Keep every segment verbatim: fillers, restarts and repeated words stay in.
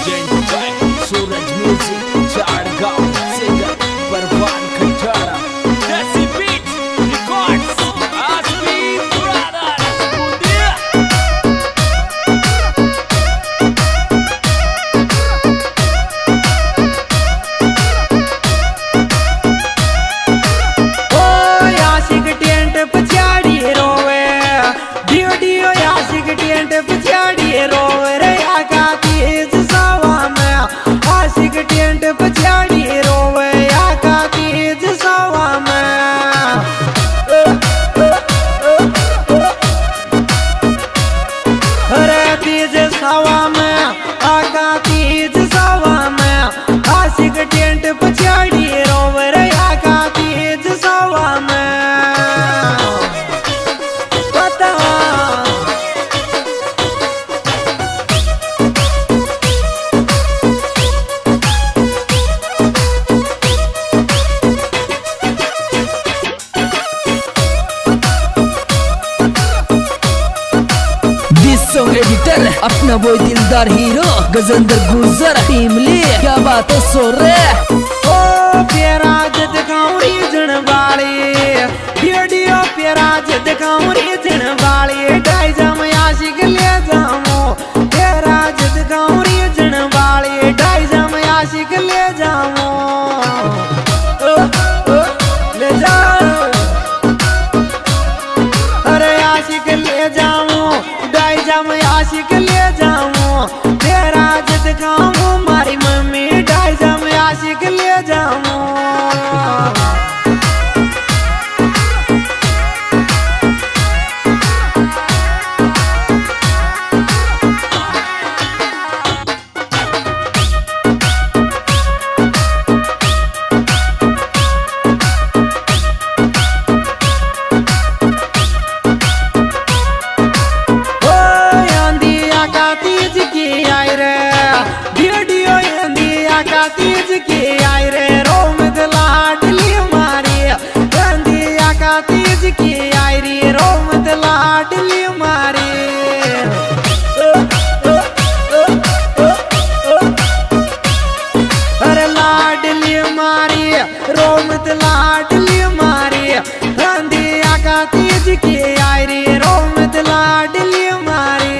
Present by Suraj music Chadgaon singer परवान खटारा देसी बीट रिकॉर्ड्स आसमी ब्रदर्स बुदिया। ओ यासिक टेंट पछाड़ी रोवे डियो डियो यासिक टेंट पछाड़ी रोवे रे आका तेज सवा में आशिक टेंट पछाड़ी रोवे आका तेज सवा में रे तेज सवा में आका तेज सवा में आशिक टेंट पछाड़ी रोवे रे आका तेज सवा में पता सॉन्ग एडिटर अपना वो दिलदार हीरो गजेंद्र गुजर टीम ले क्या बात है सो रे ओ प्यारा जद गाउरी जन वाली डियो डियो प्यारा जद गाउरी जन वाली ढाई जम आशिक ले जाऊं प्यारा जद गाउरी जन वाली ढाई जम आशिक ले जाऊं ओ, ओ, ले जाऊं अरे आशिक ले जाऊं ढाई जम आशिक ले जाऊं तेरा जद गाऊं मारी मम्मी ढाई जम आशिक ले जाऊं तीज की आई रे रोमत लाडली मारी गंदिया का तीज की आई रे रोमत लाडली मारी अरे लाडली मारी रोमत लाडली मारी गंदिया का तीज की आई रे रोमत लाडली मारी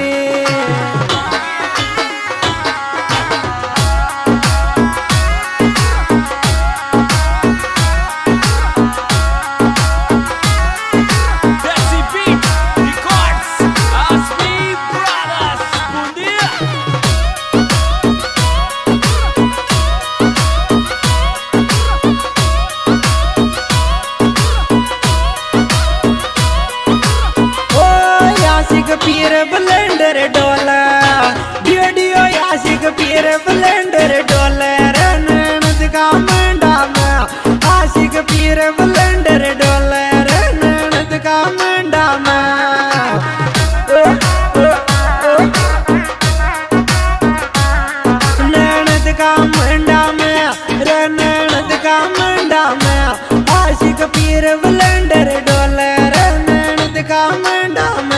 पीर ब्लेंडर डोला डियो डियो यासिक पीर ब्लेंडर डोला रननद का मंडा में आशिक पीर ब्लेंडर डोला रननद का मंडा में ननद का मंडा में रननद का मंडा में आशिक पीर ब्लेंडर डोला रननद का मंडा में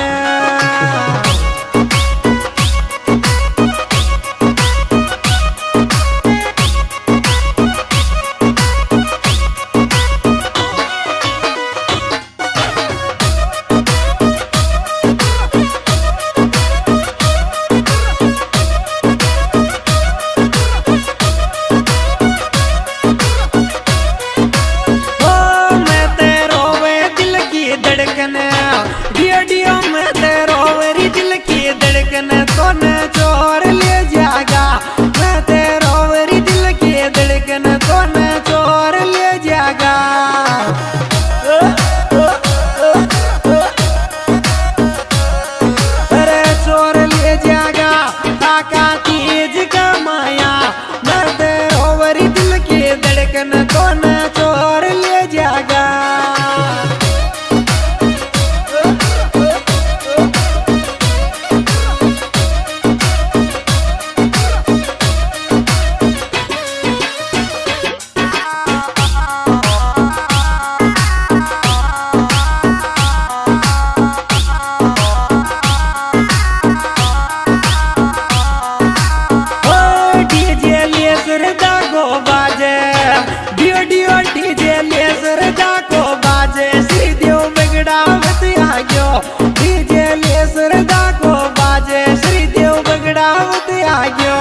गयो।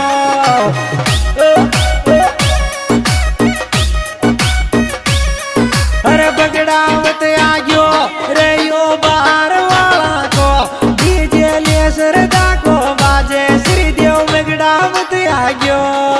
अरे बगड़ावत आ गयो रे यो बार वाला को डीजे ले सरदा को बाजे श्री देव बगड़ावत आ गयो।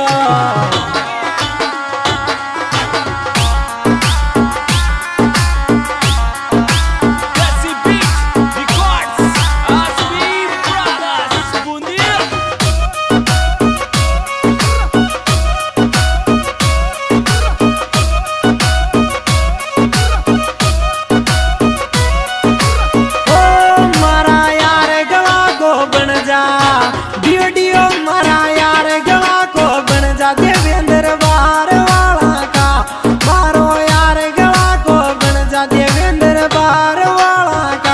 वीडियो मारा यार गला को बन जा देवेंद्र बार वाला का मारो यार गला को बन जा देवेंद्र बार वाला का।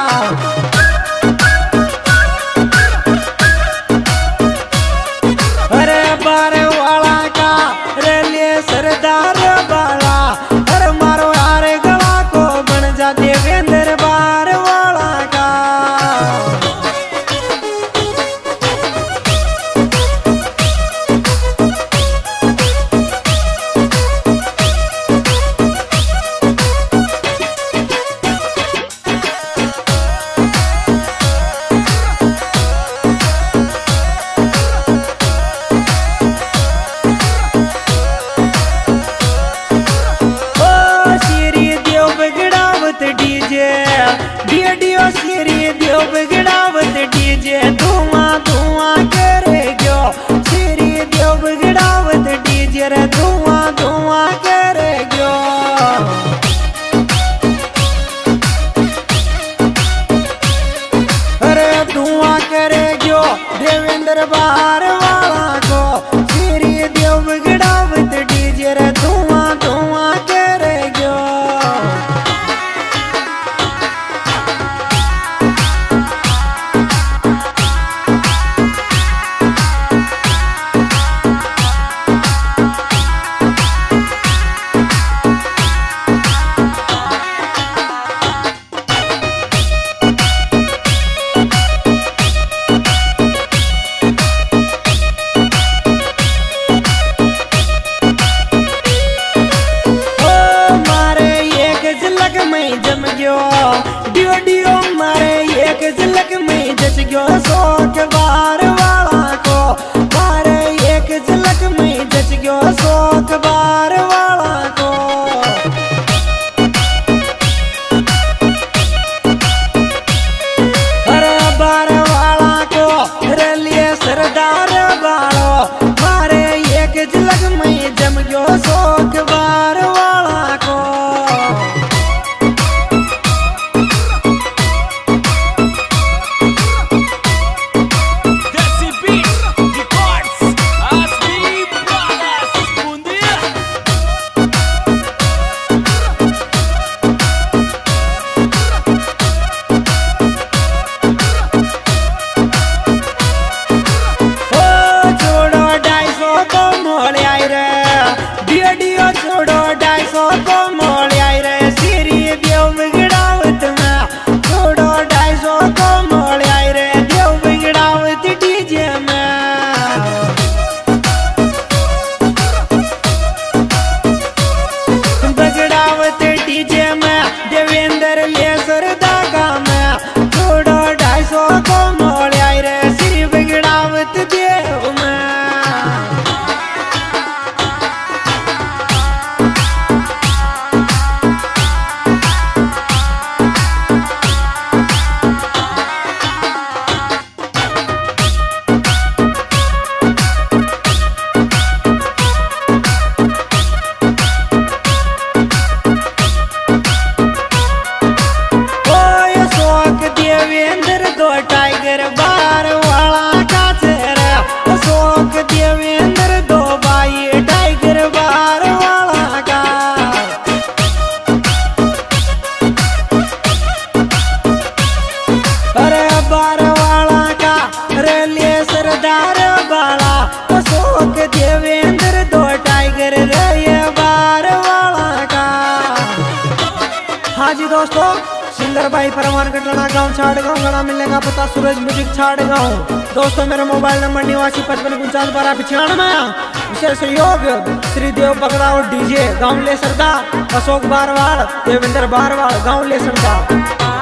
अरे बार वाला का रे ले सरदार वाला अरे मारो यार गला को बन जा देवेंद्र बार वाला का। वीडियो श्री देव बगड़ावत डीजे धुआं धुआं करे गयो। श्री देव बगड़ावत डीजे रे धुआं धुआं करे गयो। अरे धुआं करे गयो देवेंद्र बार वाला को श्री देव बगड़ावत डीजे रे धुआं धुआं करे गयो। जम गयो वीडियो मारे एक झलक में जच गयो शौक बार वाला को मारे एक झलक में जच गयो शौक बार वाला को। अरे बार वाला को रे लिए सरदार वालो मारे एक झलक में जम गयो शौक बार वाला को। हाँ जी दोस्तों, सिंगर भाई परमान कटलाना गाँव छाड़ गाँव गड़ा मिलेगा पता सूरज म्यूजिक छाड़ गाँव। दोस्तों मेरा मोबाइल नंबर निवासी पचपन उनचास बारह पिछानवे। विशेष सहयोग श्री देव बगड़ा और डीजे गाँव ले सरदा, अशोक बारवाड़, देवेंद्र बारवाड़ गाँव ले सरदा।